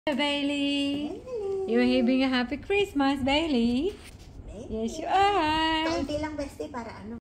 Bailey. You're having a happy Christmas, Bailey. Yes, you are. Kaunti lang, bestie, para ano.